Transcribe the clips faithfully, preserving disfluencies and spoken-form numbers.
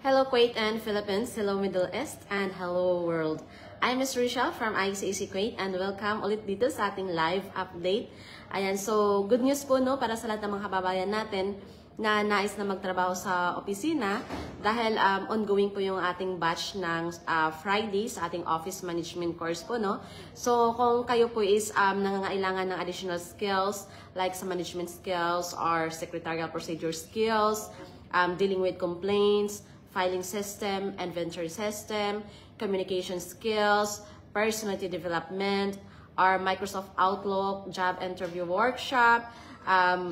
Hello Kuwait and Philippines, hello Middle East, and hello world. I'm Miss Rochelle from I C A C Kuwait and welcome ulit dito sa ating live update. Ayan, so good news po no para sa lahat ng mga kababayan natin na nais na magtrabaho sa opisina dahil um, ongoing po yung ating batch ng uh, Friday sa ating office management course po no. So kung kayo po is um, nangangailangan ng additional skills like sa management skills or secretarial procedure skills, um, dealing with complaints, filing system, inventory system, communication skills, personality development, or Microsoft Outlook, job interview workshop, um,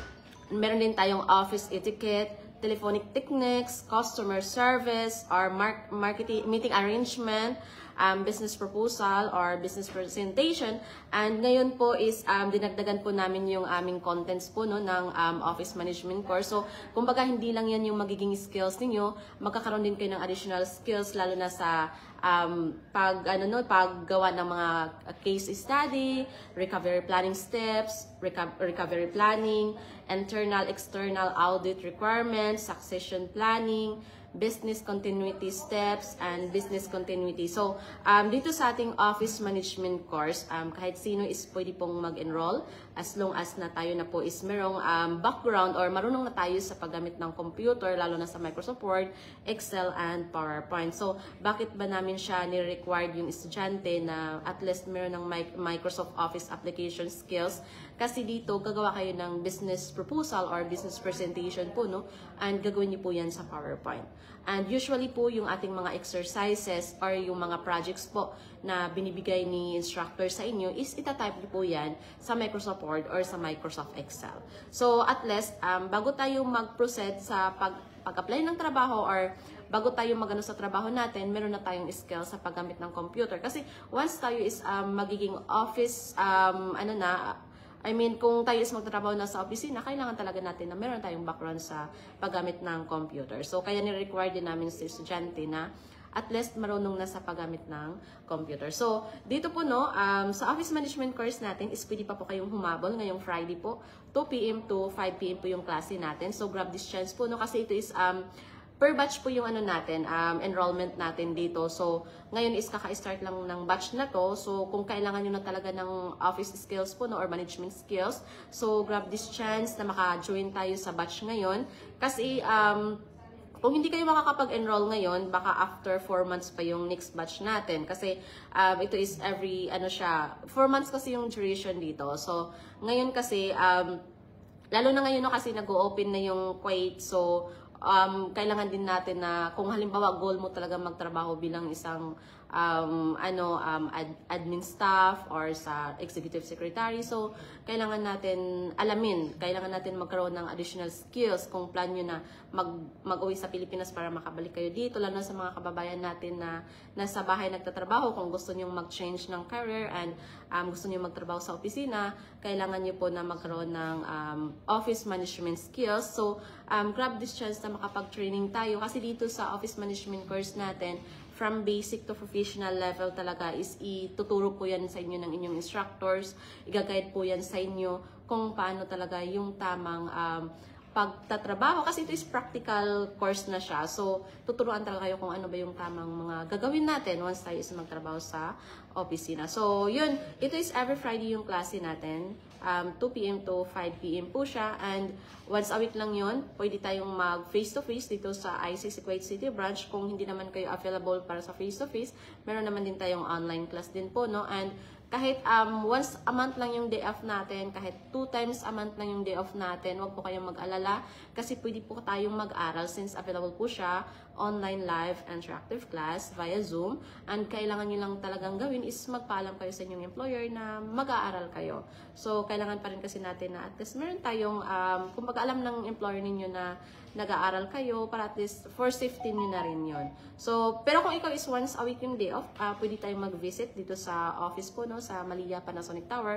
meron din tayong office etiquette, telephonic techniques, customer service, or mark marketing meeting arrangement, um, business proposal, or business presentation. And ngayon po is um, dinagdagan po namin yung aming contents po no, ng um, office management course. So, kumbaga hindi lang yan yung magiging skills ninyo, magkakaroon din kayo ng additional skills lalo na sa um, pag, ano, no, paggawa ng mga case study, recovery planning steps, reco recovery planning, internal, external audit requirements, succession planning, business continuity steps, and business continuity. So, um, dito sa ating office management course, um, kahit sino is pwede pong mag-enroll as long as na tayo na po is merong um, background or marunong na tayo sa paggamit ng computer, lalo na sa Microsoft Word, Excel, and PowerPoint. So, bakit ba namin siya ni-required yung estudyante na at least meron ng Microsoft Office application skills? Kasi dito, gagawa kayo ng business proposal or business presentation po, no? And gagawin niyo po yan sa PowerPoint. And usually po, yung ating mga exercises or yung mga projects po na binibigay ni instructor sa inyo is itatype niyo po yan sa Microsoft Word or sa Microsoft Excel. So, at least, um, bago tayo mag-proceed sa pag pag-apply ng trabaho or bago tayo magano sa trabaho natin, meron na tayong skill sa paggamit ng computer. Kasi once tayo is um, magiging office, um, ano na, I mean, kung tayo is magtatrabaho na sa opisina, kailangan talaga natin na meron tayong background sa paggamit ng computer. So, kaya ni-require din namin sa estudyante na at least marunong na sa paggamit ng computer. So, dito po no, um, sa office management course natin, is pwede pa po kayong humabol ngayong Friday po. two p m to five p m po yung klase natin. So, grab this chance po no, kasi ito is um, per batch po yung ano natin, um, enrollment natin dito. So, ngayon is kaka-start lang ng batch na to. So, kung kailangan nyo na talaga ng office skills po, no, or management skills, so, grab this chance na maka-join tayo sa batch ngayon. Kasi, um, kung hindi kayo makakapag-enroll ngayon, baka after four months pa yung next batch natin. Kasi, um, ito is every, ano siya, four months kasi yung duration dito. So, ngayon kasi, um, lalo na ngayon no, kasi nag-o-open na yung Kuwait. So, Um, kailangan din natin na kung halimbawa goal mo talaga magtrabaho bilang isang um, ano, um, ad admin staff or sa executive secretary, so kailangan natin alamin, kailangan natin magkaroon ng additional skills kung plan nyo na mag, mag-uwi sa Pilipinas para makabalik kayo dito, lalo na sa mga kababayan natin na nasa bahay nagtatrabaho. Kung gusto nyo mag-change ng career and um, gusto nyo magtrabaho sa opisina, kailangan nyo po na magkaroon ng um, office management skills. So, um, grab this chance na makapag-training tayo kasi dito sa office management course natin, from basic to professional level talaga is ituturo po yan sa inyo ng inyong instructors, i-guide po yan sa inyo kung paano talaga yung tamang um, pagtatrabaho, kasi ito is practical course na siya. So, tuturuan talaga kayo kung ano ba yung tamang mga gagawin natin once tayo is magtrabaho sa opisina. So, yun, ito is every Friday yung klase natin. Um, two p m to five p m po siya. And once a week lang yun, pwede tayong mag face-to-face dito sa I C A C Kuwait City Branch. Kung hindi naman kayo available para sa face-to-face, meron naman din tayong online class din po, no? And kahit um, once a month lang yung day off natin, kahit two times a month lang yung day off natin, huwag po kayong mag-alala kasi pwede po tayong mag-aral since available po siya online live interactive class via Zoom. And kailangan nyo lang talagang gawin is magpaalam kayo sa inyong employer na mag-aaral kayo. So, kailangan pa rin kasi natin na at least meron tayong, um, kung mag-alam ng employer ninyo na nag-aaral kayo, para at least for safety nyo na rin yun. So, pero kung ikaw is once a week yung day off, uh, pwede tayong mag-visit dito sa office po, no, sa Malia Panasonic Tower.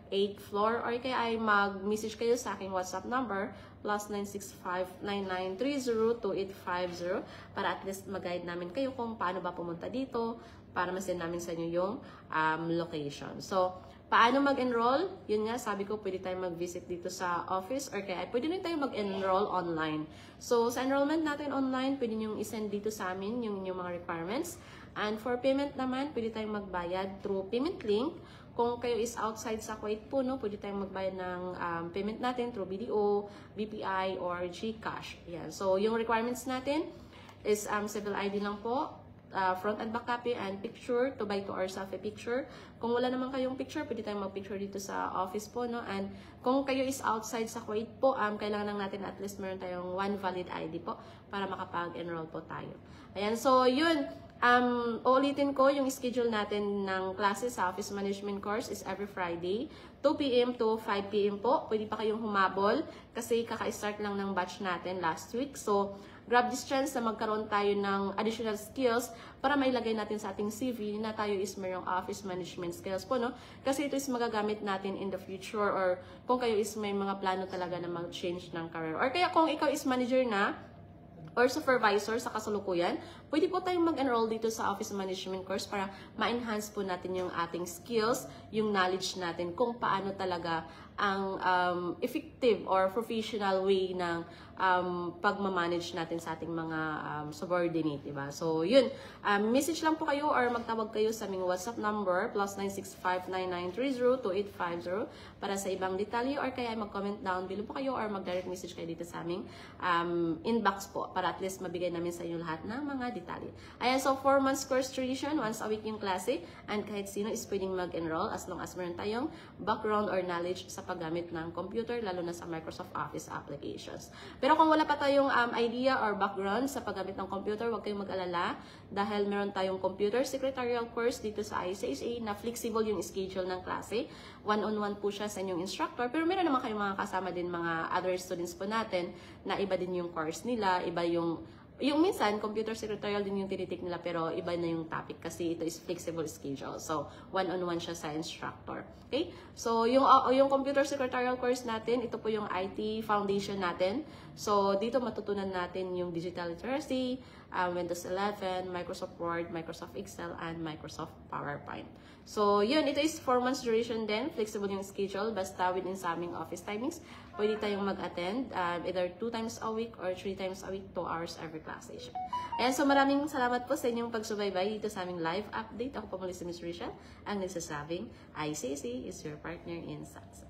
eighth floor, or kaya ay mag-message kayo sa aking WhatsApp number plus nine six five nine nine three zero two eight five zero para at least mag-guide namin kayo kung paano ba pumunta dito para masend namin sa inyo yung um, location. So, paano mag-enroll? Yun nga, sabi ko, pwede tayong mag-visit dito sa office or kaya pwede rin tayong mag-enroll online. So, sa enrollment natin online, pwede nyo isend dito sa amin yung inyong mga requirements. And for payment naman, pwede tayong magbayad through payment link. Kung kayo is outside sa Kuwait po, no, pwede tayong magbayad ng um, payment natin through B D O, B P I, or GCash. Yan. So, yung requirements natin is um, civil I D lang po, uh, front and back copy, and picture, two by two or selfie picture. Kung wala naman kayong picture, pwede tayong mag-picture dito sa office po, no? And kung kayo is outside sa Kuwait po, um, kailangan lang natin at least meron tayong one valid I D po para makapag-enroll po tayo. Ayan, so yun. Um, uulitin ko, yung schedule natin ng classes sa Office Management course is every Friday, two P M to five P M po. Pwede pa kayong humabol kasi kaka-start lang ng batch natin last week. So, grab this chance na magkaroon tayo ng additional skills para mailagay natin sa ating C V na tayo is mayroong Office Management skills po, no? Kasi ito is magagamit natin in the future, or kung kayo is may mga plano talaga na mag-change ng career. Or kaya kung ikaw is manager na, or supervisor sa kasalukuyan, pwede po tayong mag-enroll dito sa Office Management course para ma-enhance po natin yung ating skills, yung knowledge natin kung paano talaga ang um, effective or professional way ng um, pagmamanage natin sa ating mga um, subordinate, diba? So, yun. Um, message lang po kayo or magtawag kayo sa aming WhatsApp number plus nine six five nine nine three zero two eight five zero para sa ibang detalye, or kaya mag-comment down below po kayo or mag-direct message kayo dito sa aming um, inbox po para at least mabigay namin sa inyo lahat ng mga detalye. Ayan, so four months course duration, once a week yung klase, and kahit sino is pwedeng mag-enroll as long as meron tayong background or knowledge sa paggamit ng computer, lalo na sa Microsoft Office applications. Pero kung wala pa tayong um, idea or background sa paggamit ng computer, huwag kayong mag-alala dahil meron tayong computer secretarial course dito sa I C S A na flexible yung schedule ng klase. One-on-one po siya sa inyong instructor, pero meron naman kayong mga kasama din mga other students po natin na iba din yung course nila, iba yung Yung minsan, computer secretarial din yung tinitik nila, pero iba na yung topic kasi ito is flexible schedule. So, one-on-one siya sa instructor. Okay? So, yung, uh, yung computer secretarial course natin, ito po yung I T foundation natin. So, dito matutunan natin yung digital literacy, um, Windows eleven, Microsoft Word, Microsoft Excel, and Microsoft PowerPoint. So, yun, ito is four months duration din. Flexible yung schedule, basta within sa aming office timings. Pwede tayong mag-attend um, either two times a week or three times a week, two hours every class session. Ayan, so maraming salamat po sa inyong pagsubaybay dito sa aming live update. Ako po muli si Miss Rachel, ang nagsasabing I C S A is your partner in success.